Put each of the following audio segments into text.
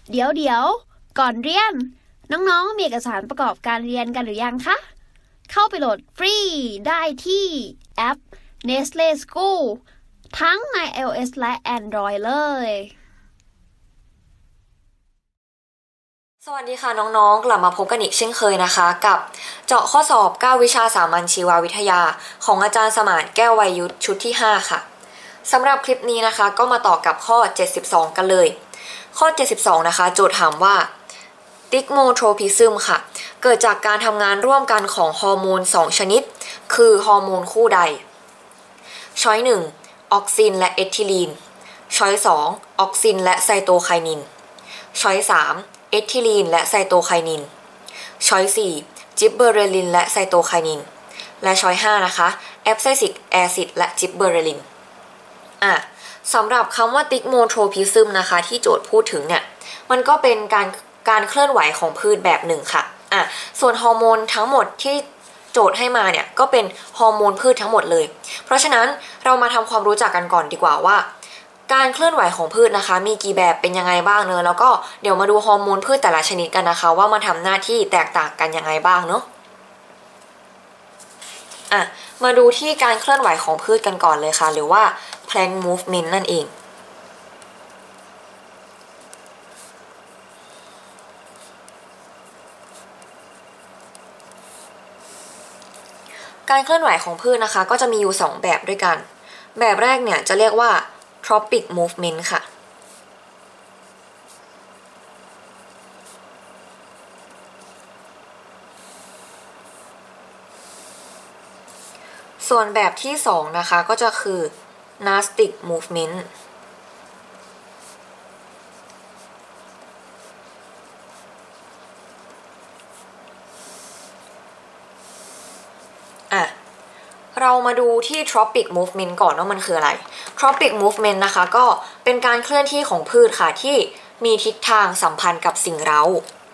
เดี๋ยวก่อนเรียนน้องๆมีเอกสารประกอบการเรียนกันหรือยังคะเข้าไปโหลดฟรีได้ที่แอป Nestle School ทั้งใน iOS และ Android เลยสวัสดีค่ะน้องๆกลับมาพบกันอีกเช่นเคยนะคะกับเจาะข้อสอบ9วิชาสามัญชีววิทยาของอาจารย์สมานแก้ววัยยุทธชุดที่5ค่ะสำหรับคลิปนี้นะคะก็มาต่อกับข้อ72กันเลยข้อ72นะคะโจทย์ถามว่าติกโมโทรพิซึมค่ะเกิดจากการทำงานร่วมกันของฮอร์โมน2ชนิดคือฮอร์โมนคู่ใดช้อย1ออกซินและเอทิลีนช้อย2ออกซินและไซโตไคนินช้อย3เอทิลีนและไซโตไคนินช้อย4จิบเบอเรลินและไซโตไคนินและช้อย5นะคะแอปไซซิกแอซิดและจิบเบอเรลินสำหรับคำว่าติกโมโทรพิซึมนะคะที่โจทย์พูดถึงเนี่ยมันก็เป็นการเคลื่อนไหวของพืชแบบหนึ่งค่ะส่วนฮอร์โมนทั้งหมดที่โจทย์ให้มาเนี่ยก็เป็นฮอร์โมนพืชทั้งหมดเลยเพราะฉะนั้นเรามาทำความรู้จักกันก่อนดีกว่าว่าการเคลื่อนไหวของพืชนะคะมีกี่แบบเป็นยังไงบ้างเนอะแล้วก็เดี๋ยวมาดูฮอร์โมนพืชแต่ละชนิดกันนะคะว่ามาทำหน้าที่แตกต่างกันยังไงบ้างเนอะมาดูที่การเคลื่อนไหวของพืชกันก่อนเลยค่ะหรือว่า plant movement นั่นเองการเคลื่อนไหวของพืชนะคะก็จะมีอยู่2แบบด้วยกันแบบแรกเนี่ยจะเรียกว่า tropic movement ค่ะส่วนแบบที่2นะคะก็จะคือ nastic movementเรามาดูที่ tropic movement ก่อนว่ามันคืออะไร tropic movement นะคะก็เป็นการเคลื่อนที่ของพืชค่ะที่มีทิศทางสัมพันธ์กับสิ่งเร้า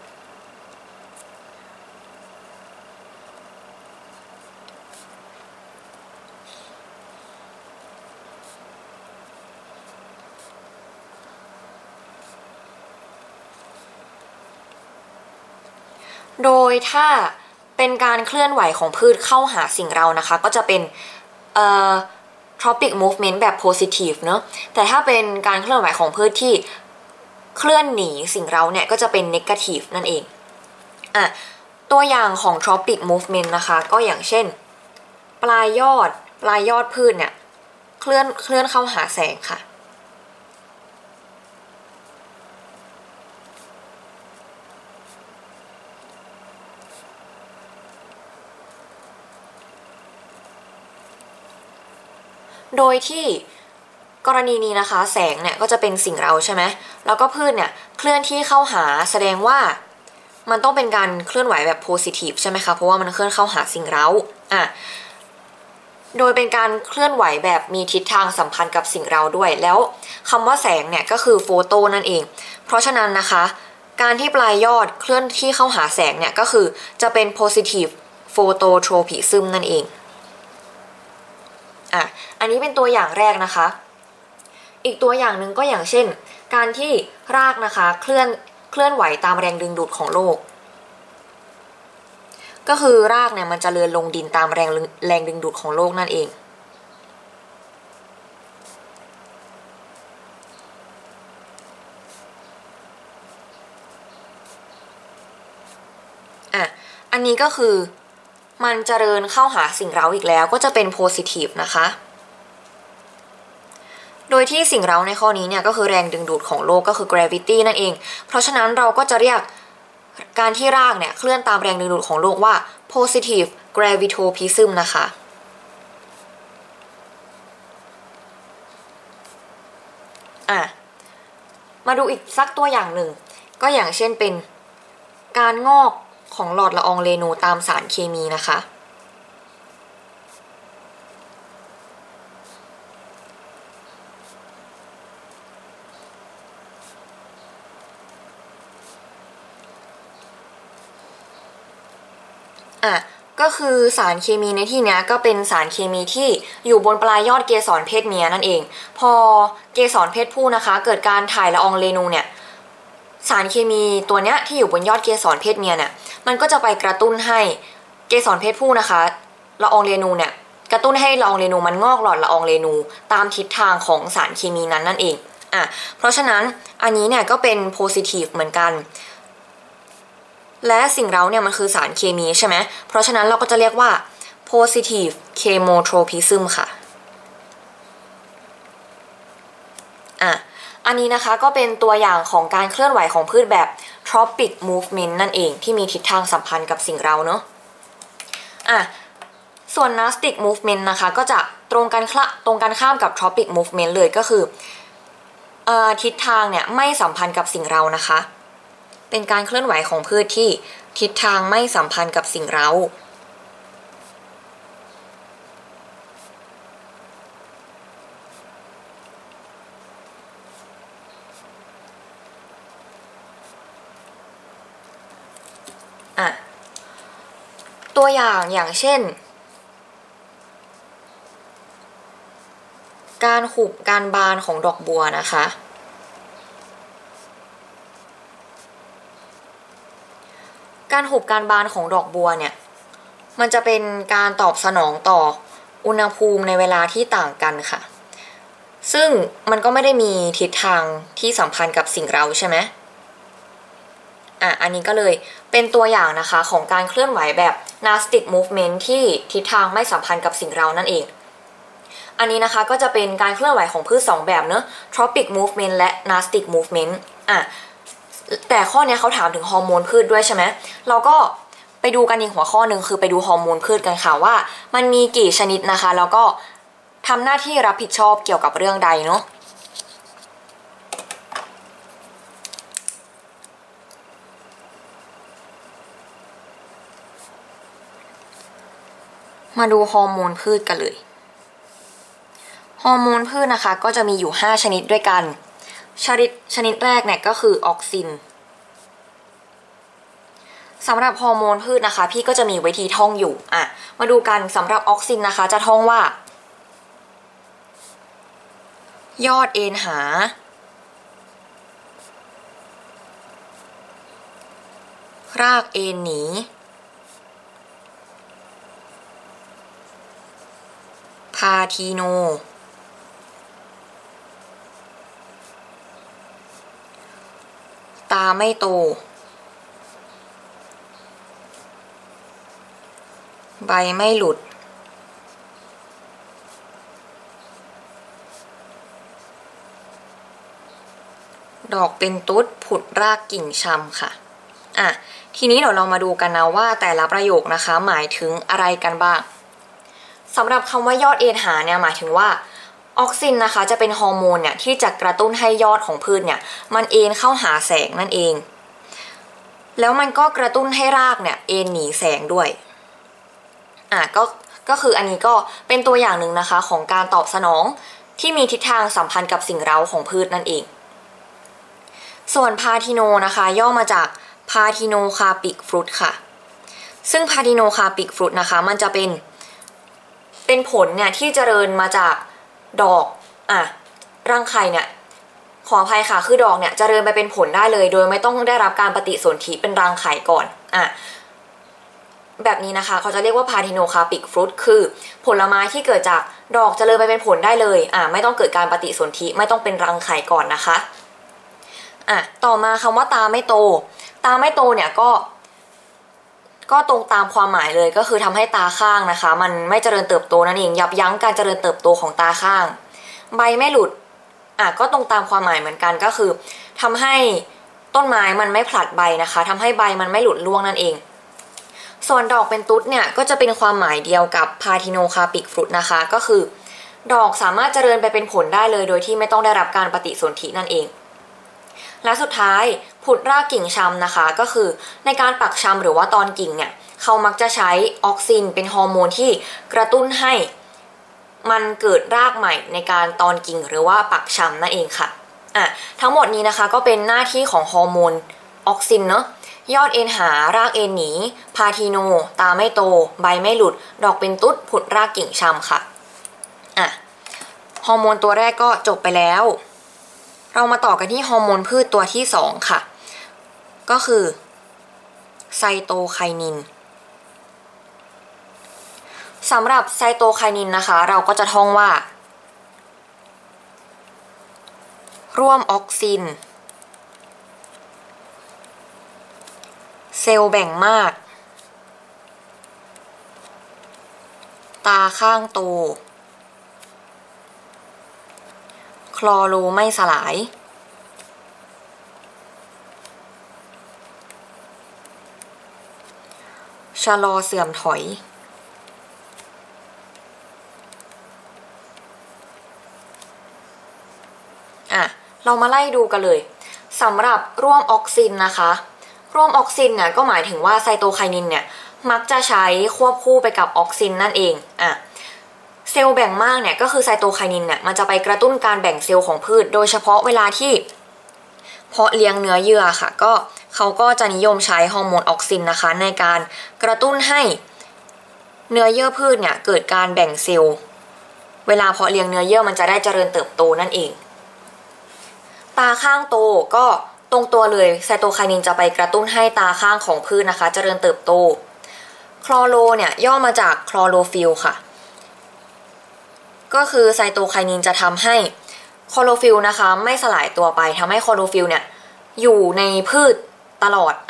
โดยถ้าเป็นการเคลื่อนไหวของพืชเข้าหาสิ่งเรานะคะก็จะเป็นtropic movement แบบ positive เนอะแต่ถ้าเป็นการเคลื่อนไหวของพืชที่เคลื่อนหนีสิ่งเราเนี่ยก็จะเป็น negative นั่นเองตัวอย่างของ tropic movement นะคะก็อย่างเช่นปลายยอดพืชเนี่ยเคลื่อนเข้าหาแสงค่ะโดยที่กรณีนี้นะคะแสงเนี่ยก็จะเป็นสิ่งเร้าใช่ไหมแล้วก็พืชเนี่ยเคลื่อนที่เข้าหาแสดงว่ามันต้องเป็นการเคลื่อนไหวแบบ positive ใช่ไหมคะเพราะว่ามันเคลื่อนเข้าหาสิ่งเร้าโดยเป็นการเคลื่อนไหวแบบมีทิศทางสัมพันธ์กับสิ่งเร้าด้วยแล้วคำว่าแสงเนี่ยก็คือโฟโตนั่นเองเพราะฉะนั้นนะคะการที่ปลายยอดเคลื่อนที่เข้าหาแสงเนี่ยก็คือจะเป็น positive phototropism นั่นเองอันนี้เป็นตัวอย่างแรกนะคะอีกตัวอย่างหนึ่งก็อย่างเช่นการที่รากนะคะเคลื่อนไหวตามแรงดึงดูดของโลกก็คือรากเนี่ยมันจะเลื่อนลงดินตามแรงดึงดูดของโลกนั่นเองอันนี้ก็คือมันเจริญเข้าหาสิ่งเร้าอีกแล้วก็จะเป็น positive นะคะโดยที่สิ่งเร้าในข้อนี้เนี่ยก็คือแรงดึงดูดของโลกก็คือ gravity นั่นเองเพราะฉะนั้นเราก็จะเรียกการที่รากเนี่ยเคลื่อนตามแรงดึงดูดของโลกว่า positive gravitopism นะคะมาดูอีกสักตัวอย่างหนึ่งก็อย่างเช่นเป็นการงอกของหลอดละอองเรนูตามสารเคมีนะคะก็คือสารเคมีในที่นี้ก็เป็นสารเคมีที่อยู่บนปลายยอดเกสรเพศเมียนั่นเองพอเกสรเพศผู้นะคะเกิดการถ่ายละอองเรนูเนี่ยสารเคมีตัวเนี้ยที่อยู่บนยอดเกสรเพศเมียเนี่ยมันก็จะไปกระตุ้นให้เกสรเพศผู้นะคะละอองเรนูเนี่ยกระตุ้นให้ละอองเรนูมันงอกหลอดละอองเรนูตามทิศทางของสารเคมีนั้นนั่นเองเพราะฉะนั้นอันนี้เนี่ยก็เป็นโพซิทีฟเหมือนกันและสิ่งเร้าเนี่ยมันคือสารเคมีใช่ไหมเพราะฉะนั้นเราก็จะเรียกว่า positive chemotropism ค่ะอันนี้นะคะก็เป็นตัวอย่างของการเคลื่อนไหวของพืชแบบ tropic movement นั่นเองที่มีทิศทางสัมพันธ์กับสิ่งเร้าเนาะส่วน nastic movement นะคะก็จะตรงกันข้ามกับ tropic movement เลยก็คือทิศทางเนี่ยไม่สัมพันธ์กับสิ่งเร้านะคะเป็นการเคลื่อนไหวของพืชที่ทิศทางไม่สัมพันธ์กับสิ่งเร้าตัวอย่างเช่นการหุบการบานของดอกบัวนะคะการหุบการบานของดอกบัวเนี่ยมันจะเป็นการตอบสนองต่ออุณหภูมิในเวลาที่ต่างกันค่ะซึ่งมันก็ไม่ได้มีทิศทางที่สัมพันธ์กับสิ่งเร้าใช่ไหมอันนี้ก็เลยเป็นตัวอย่างนะคะของการเคลื่อนไหวแบบ nastic movement ที่ทิศทางไม่สัมพันธ์กับสิ่งเร้านั่นเองอันนี้นะคะก็จะเป็นการเคลื่อนไหวของพืช2แบบเนอะ tropic movement และ nastic movement แต่ข้อนี้เขาถามถึงฮอร์โมนพืชด้วยใช่ไหมเราก็ไปดูกันอีกหัวข้อหนึ่งคือไปดูฮอร์โมนพืชกันค่ะว่ามันมีกี่ชนิดนะคะแล้วก็ทำหน้าที่รับผิดชอบเกี่ยวกับเรื่องใดเนาะมาดูฮอร์โมนพืชกันเลยฮอร์โมนพืชนะคะก็จะมีอยู่5ชนิดด้วยกันชนิดแรกเนี่ยก็คือออกซินสำหรับฮอร์โมนพืชนะคะพี่ก็จะมีวิธีท่องอยู่มาดูกันสำหรับออกซินนะคะจะท่องว่ายอดเอ็นหารากเอ็นหนีพาทีโนตาไม่โตใบไม่หลุดดอกเป็นตุ๊ดผุดรากกิ่งชำค่ะทีนี้เดี๋ยวเรามาดูกันนะว่าแต่ละประโยคนะคะหมายถึงอะไรกันบ้างสำหรับคำว่ายอดเอ็นหาเนี่ยหมายถึงว่าออกซินนะคะจะเป็นฮอร์โมนเนี่ยที่จะกระตุ้นให้ยอดของพืชเนี่ยมันเอ็นเข้าหาแสงนั่นเองแล้วมันก็กระตุ้นให้รากเนี่ยเอ็นหนีแสงด้วยก็คืออันนี้ก็เป็นตัวอย่างหนึ่งนะคะของการตอบสนองที่มีทิศทางสัมพันธ์กับสิ่งเร้าของพืชนั่นเองส่วนพาทิโนนะคะย่อมาจากพาทิโนคาปิกฟรุตค่ะซึ่งพาทิโนคาปิกฟรุตนะคะมันจะเป็นผลเนี่ยที่เจริญมาจากดอกรังไข่เนี่ยขออภัยค่ะคือดอกเนี่ยเจริญไปเป็นผลได้เลยโดยไม่ต้องได้รับการปฏิสนธิเป็นรังไข่ก่อนแบบนี้นะคะเขาจะเรียกว่าพาทิโนคาปิกฟรุตคือผลไม้ที่เกิดจากดอกเจริญไปเป็นผลได้เลยไม่ต้องเกิดการปฏิสนธิไม่ต้องเป็นรังไข่ก่อนนะคะต่อมาคำว่าตาไม่โตเนี่ยก็ตรงตามความหมายเลยก็คือทำให้ตาข้างนะคะมันไม่เจริญเติบโตนั่นเองยับยั้งการเจริญเติบโตของตาข้างใบไม่หลุดก็ตรงตามความหมายเหมือนกันก็คือทำให้ต้นไม้มันไม่ผลัดใบนะคะทำให้ใบมันไม่หลุดร่วงนั่นเองส่วนดอกเป็นตุ๊ดเนี่ยก็จะเป็นความหมายเดียวกับพาทิโนคาปิกฟรุตนะคะก็คือดอกสามารถเจริญไปเป็นผลได้เลยโดยที่ไม่ต้องได้รับการปฏิสนธินั่นเองและสุดท้ายผุดรากกิ่งชำนะคะก็คือในการปักชำหรือว่าตอนกิ่งเนี่ยเขามักจะใช้ออกซินเป็นฮอร์โมนที่กระตุ้นให้มันเกิดรากใหม่ในการตอนกิ่งหรือว่าปักชำนั่นเองค่ะทั้งหมดนี้นะคะก็เป็นหน้าที่ของฮอร์โมนออกซินเนาะยอดเอ็นหารากเอ็นหนีพาทิโนตาไม่โตใบไม่หลุดดอกเป็นตุ๊ดผุดรากกิ่งชำค่ะฮอร์โมนตัวแรกก็จบไปแล้วเรามาต่อกันที่ฮอร์โมนพืชตัวที่2ค่ะก็คือไซโตไคนินสำหรับไซโตไคนินนะคะเราก็จะท่องว่าร่วมออกซินเซลล์แบ่งมากตาข้างโตคลอโรไม่สลายชะลอเสื่อมถอยเรามาไล่ดูกันเลยสำหรับร่วมออกซินนะคะร่วมออกซินเนี่ยก็หมายถึงว่าไซโตไคนินเนี่ยมักจะใช้ควบคู่ไปกับออกซินนั่นเองเซลล์แบ่งมากเนี่ยก็คือไซโตไคนินเนี่ยมันจะไปกระตุ้นการแบ่งเซลล์ของพืชโดยเฉพาะเวลาที่เพาะเลี้ยงเนื้อเยื่อค่ะก็เขาก็จะนิยมใช้ฮอร์โมนออกซินนะคะในการกระตุ้นให้เนื้อเยื่อพืชเนี่ยเกิดการแบ่งเซลล์เวลาเพาะเลี้ยงเนื้อเยื่อมันจะได้เจริญเติบโตนั่นเองตาข้างโตก็ตรงตัวเลยไซโตไคนินจะไปกระตุ้นให้ตาข้างของพืชนะคะเจริญเติบโตคลอโรเนี่ยย่อมาจากคลอโรฟิลค่ะก็คือไซโตไคนินจะทำให้คลอโรฟิลนะคะไม่สลายตัวไปทำให้คลอโรฟิลเนี่ยอยู่ในพืชตลอด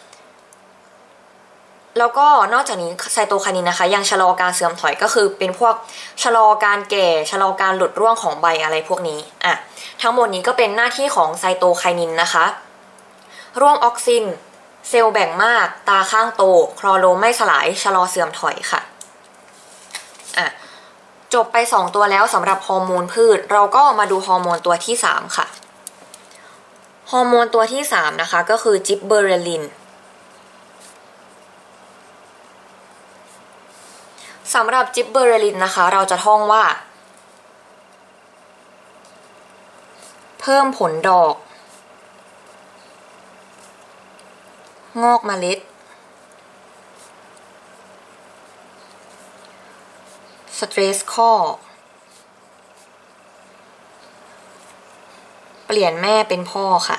แล้วก็นอกจากนี้ไซโตไคนินนะคะยังชะลอการเสื่อมถอยก็คือเป็นพวกชะลอการแก่ชะลอการหลุดร่วงของใบอะไรพวกนี้ทั้งหมดนี้ก็เป็นหน้าที่ของไซโตไคนินนะคะร่วมออกซินเซลล์แบ่งมากตาข้างโตคลอโรไม่สลายชะลอเสื่อมถอยค่ะจบไป2ตัวแล้วสำหรับฮอร์โมนพืชเราก็มาดูฮอร์โมนตัวที่3ค่ะฮอร์โมนตัวที่3นะคะก็คือจิบเบอเรลินสำหรับจิบเบอเรลินนะคะเราจะท่องว่าเพิ่มผลดอกงอกเมล็ดสเตรสข้อเปลี่ยนแม่เป็นพ่อค่ะ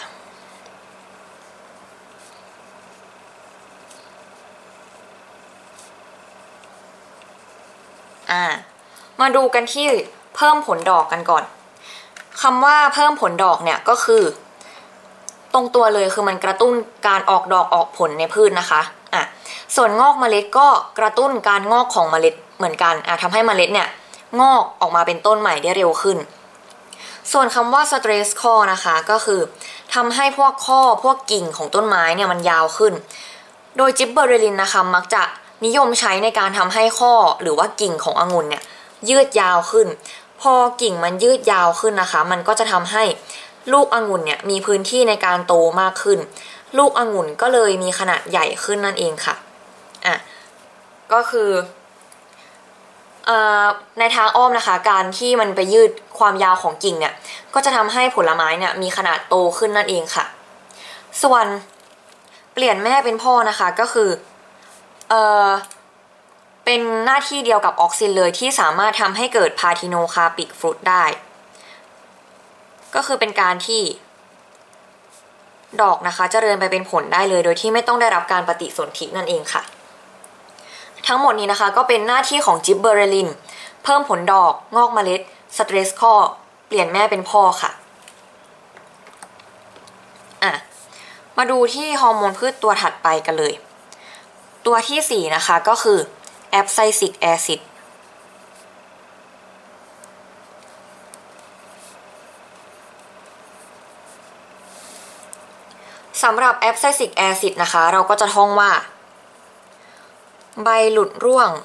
มาดูกันที่เพิ่มผลดอกกันก่อนคำว่าเพิ่มผลดอกเนี่ยก็คือตรงตัวเลยคือมันกระตุ้นการออกดอกออกผลในพืชนะคะส่วนงอกเมล็ดก็กระตุ้นการงอกของเมล็ดเหมือนกันทำให้เมล็ดเนี่ยงอกออกมาเป็นต้นใหม่ได้เร็วขึ้นส่วนคำว่า stress core นะคะก็คือทำให้พวกข้อพวกกิ่งของต้นไม้เนี่ยมันยาวขึ้นโดยจิบเบอเรลินนะคะมักจะนิยมใช้ในการทำให้ข้อหรือว่ากิ่งขององุ่นเนี่ยยืดยาวขึ้นพอกิ่งมันยืดยาวขึ้นนะคะมันก็จะทำให้ลูกองุ่นเนี่ยมีพื้นที่ในการโตมากขึ้นลูกองุ่นก็เลยมีขนาดใหญ่ขึ้นนั่นเองค่ะก็คือในทางอ้อมนะคะการที่มันไปยืดความยาวของกิ่งเนี่ยก็จะทำให้ผลไม้เนี่ยมีขนาดโตขึ้นนั่นเองค่ะส่วนเปลี่ยนแม่เป็นพ่อนะคะก็คือเป็นหน้าที่เดียวกับออกซินเลยที่สามารถทำให้เกิดพาทิโนคาปิกฟรุตได้ก็คือเป็นการที่ดอกนะคะเจริญไปเป็นผลได้เลยโดยที่ไม่ต้องได้รับการปฏิสนธินั่นเองค่ะทั้งหมดนี้นะคะก็เป็นหน้าที่ของจิบเบอเรลินเพิ่มผลดอกงอกเมล็ดสเตรสข้อเปลี่ยนแม่เป็นพ่อค่ะมาดูที่ฮอร์โมนพืชตัวถัดไปกันเลยตัวที่4นะคะก็คือแอปไซซิกแอซิดสำหรับแอปไซซิกแอซิดนะคะเราก็จะท่องว่าใบหลุดร่วง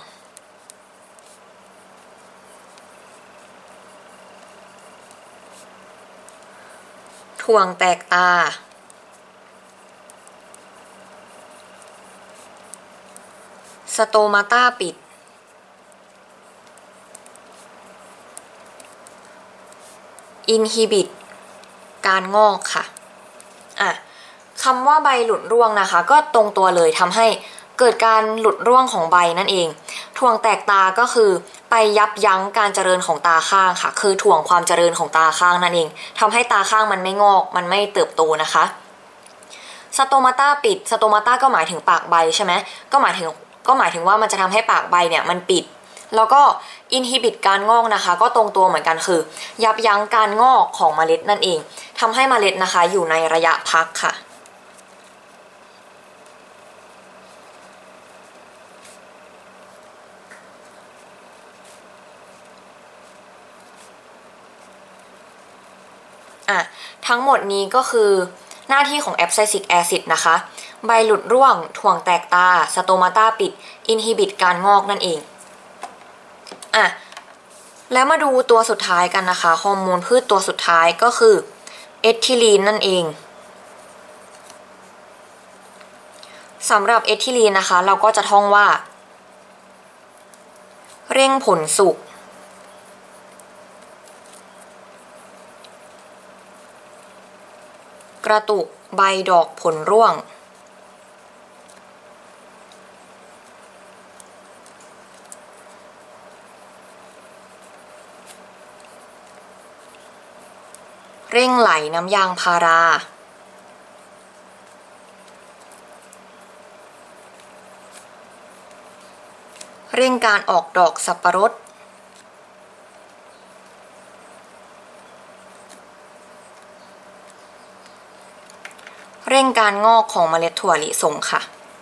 ถ่วงแตกตาสโตมาต้าปิดอินฮิบิตการงอกค่ะคำว่าใบหลุดร่วงนะคะก็ตรงตัวเลยทำให้เกิดการหลุดร่วงของใบนั่นเองถ่วงแตกตาก็คือไปยับยั้งการเจริญของตาข้างค่ะคือถ่วงความเจริญของตาข้างนั่นเองทำให้ตาข้างมันไม่งอกมันไม่เติบโตนะคะสโตมาตาปิดสโตมาตาก็หมายถึงปากใบใช่ไหมก็หมายถึงว่ามันจะทำให้ปากใบเนี่ยมันปิดแล้วก็ inhibit การงอกนะคะก็ตรงตัวเหมือนกันคือยับยั้งการงอกของเมล็ดนั่นเองทำให้เมล็ดนะคะอยู่ในระยะพักค่ะทั้งหมดนี้ก็คือหน้าที่ของแอปไซซิกแอซิดนะคะใบหลุดร่วงถ่วงแตกตาสโตมาตาปิด inhibit การงอกนั่นเองแล้วมาดูตัวสุดท้ายกันนะคะฮอร์โมนพืชตัวสุดท้ายก็คือเอทิลีนนั่นเองสำหรับเอทิลีนนะคะเราก็จะท่องว่าเร่งผลสุกกระตุกใบดอกผลร่วงเร่งไหลน้ำยางพาราเร่งการออกดอกสับปะรดเร่งการงอกของเมล็ดถั่วลิสงค่ะ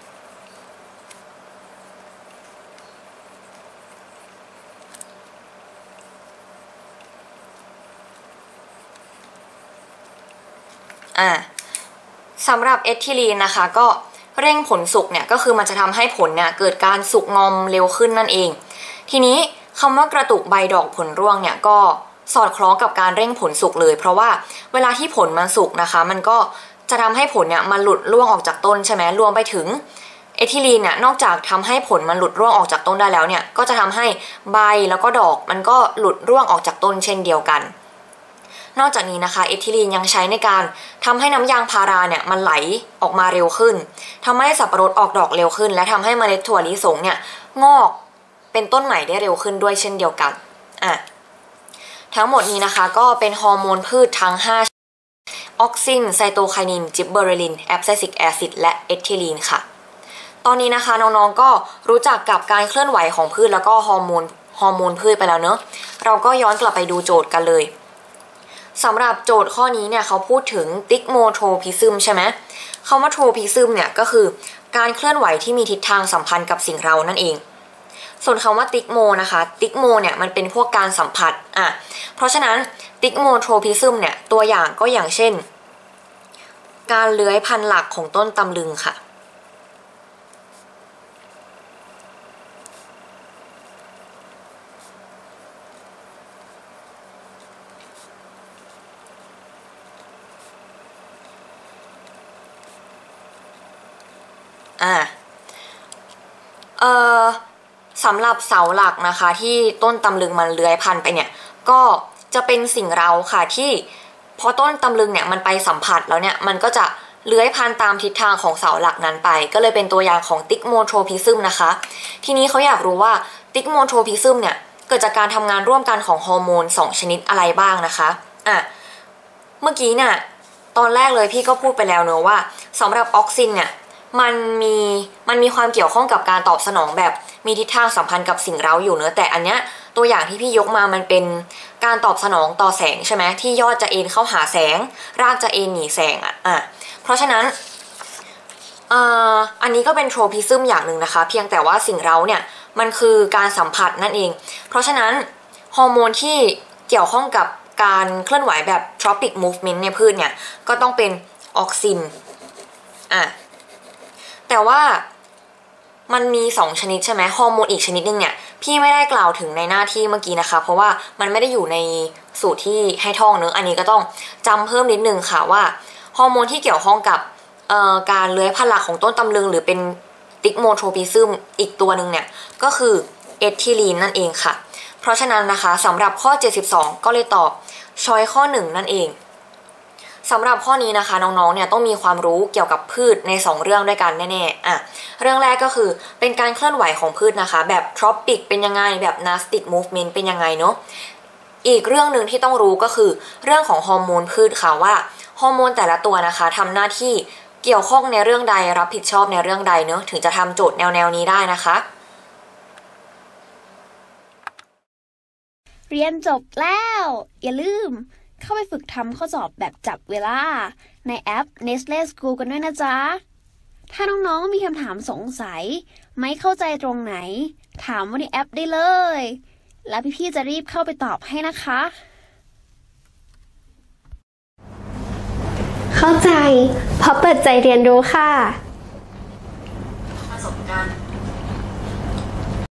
สำหรับเอทิลีนนะคะก็เร่งผลสุกเนี่ยก็คือมันจะทำให้ผลเนี่ยเกิดการสุกงอมเร็วขึ้นนั่นเองทีนี้คำว่ากระตุกใบดอกผลร่วงเนี่ยก็สอดคล้องกับการเร่งผลสุกเลยเพราะว่าเวลาที่ผลมันสุกนะคะมันก็จะทำให้ผลเนี่ยมันหลุดร่วงออกจากต้นใช่ไหมรวมไปถึงเอทิลีนเนี่ยนอกจากทำให้ผลมันหลุดร่วงออกจากต้นได้แล้วเนี่ยก็จะทำให้ใบแล้วก็ดอกมันก็หลุดร่วงออกจากต้นเช่นเดียวกันนอกจากนี้นะคะเอทิลีนยังใช้ในการทำให้น้ำยางพาราเนี่ยมันไหลออกมาเร็วขึ้นทำให้สับปะรดออกดอกเร็วขึ้นและทำให้เมล็ดถั่วลิสงเนี่ยงอกเป็นต้นใหม่ได้เร็วขึ้นด้วยเช่นเดียวกันทั้งหมดนี้นะคะก็เป็นฮอร์โมนพืชทั้ง5ออกซินไซโตไคนินจิบเบอเรลินแอปไซซิกแอซิดและเอทิลีนค่ะตอนนี้นะคะน้องๆก็รู้จักกับการเคลื่อนไหวของพืชแล้วก็ฮอร์โมนพืชไปแล้วเนอะเราก็ย้อนกลับไปดูโจทย์กันเลยสำหรับโจทย์ข้อนี้เนี่ยเขาพูดถึงติกโมโทรพิซึมใช่ไหมคำว่าโทรพิซึมเนี่ยก็คือการเคลื่อนไหวที่มีทิศทางสัมพันธ์กับสิ่งเร้านั่นเองส่วนคำว่าติกโมนะคะติกโมเนี่ยมันเป็นพวกการสัมผัสเพราะฉะนั้นติกโมโทรพิซึมเนี่ยตัวอย่างก็อย่างเช่นการเลื้อยพันธุ์หลักของต้นตำลึงค่ะสำหรับเสาหลักนะคะที่ต้นตำลึงมันเลื้อยพันไปเนี่ยก็จะเป็นสิ่งเร้าค่ะที่พอต้นตำลึงเนี่ยมันไปสัมผัสแล้วเนี่ยมันก็จะเลื้อยพันตามทิศทางของเสาหลักนั้นไปก็เลยเป็นตัวอย่างของติกโมโทรพิซึมนะคะทีนี้เขาอยากรู้ว่าติกโมโทรพิซึมเนี่ยเกิดจากการทำงานร่วมกันของฮอร์โมน2ชนิดอะไรบ้างนะคะเมื่อกี้เนี่ยตอนแรกเลยพี่ก็พูดไปแล้วเนอะว่าสำหรับออกซินเนี่ยมันมีความเกี่ยวข้องกับการตอบสนองแบบมีทิศทางสัมพันธ์กับสิ่งเร้าอยู่เนอะแต่อันเนี้ยตัวอย่างที่พี่ยกมามันเป็นการตอบสนองต่อแสงใช่ไหมที่ยอดจะเอ็นเข้าหาแสงรากจะเอ็นหนีแสงเพราะฉะนั้นอันนี้ก็เป็นโทรพิซึมอย่างหนึ่งนะคะเพียงแต่ว่าสิ่งเร้าเนี่ยมันคือการสัมผัสนั่นเองเพราะฉะนั้นฮอร์โมนที่เกี่ยวข้องกับการเคลื่อนไหวแบบ tropic movement ในพืชเนี่ยก็ต้องเป็นออกซินแต่ว่ามันมี2ชนิดใช่ไหมฮอร์โมนอีกชนิดนึงเนี่ยพี่ไม่ได้กล่าวถึงในหน้าที่เมื่อกี้นะคะเพราะว่ามันไม่ได้อยู่ในสูตรที่ให้ท่องเนอะอันนี้ก็ต้องจำเพิ่มนิดนึงค่ะว่าฮอร์โมนที่เกี่ยวข้องกับการเลื้อยพันธุ์หลักของต้นตำลึงหรือเป็นติกโมโทรพิซึมอีกตัวหนึ่งเนี่ยก็คือเอทิลีนนั่นเองค่ะเพราะฉะนั้นนะคะสำหรับข้อ72ก็เลยตอบช้อยข้อ1นั่นเองสำหรับข้อนี้นะคะน้องๆเนี่ยต้องมีความรู้เกี่ยวกับพืชใน2เรื่องด้วยกันแน่ๆเรื่องแรกก็คือเป็นการเคลื่อนไหวของพืชนะคะแบบ tropic เป็นยังไงแบบ nastic movement เป็นยังไงเนาะอีกเรื่องหนึ่งที่ต้องรู้ก็คือเรื่องของฮอร์โมนพืชค่ะว่าฮอร์โมนแต่ละตัวนะคะทำหน้าที่เกี่ยวข้องในเรื่องใดรับผิดชอบในเรื่องใดเนอะถึงจะทำโจทย์แนวนี้ได้นะคะเรียนจบแล้ว อย่าลืมเข้าไปฝึกทำข้อสอบแบบจับเวลาในแอป Nestle School กันด้วยนะจ๊ะ ถ้าน้องๆมีคำถามสงสัยไม่เข้าใจตรงไหนถามว่าในแอปได้เลยแล้วพี่ๆจะรีบเข้าไปตอบให้นะคะเข้าใจเพราะเปิดใจเรียนรู้ค่ะ